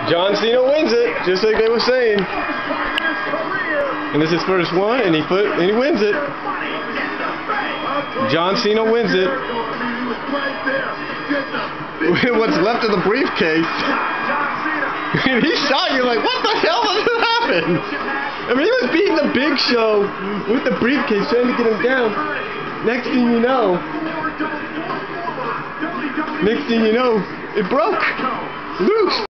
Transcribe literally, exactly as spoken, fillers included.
John Cena wins it, just like they were saying. And this is his first one, and he put and he wins it. John Cena wins it. What's left of the briefcase? And he shot you like, what the hell just happened? I mean, he was beating the Big Show with the briefcase, trying to get him down. Next thing you know, next thing you know, it broke loose.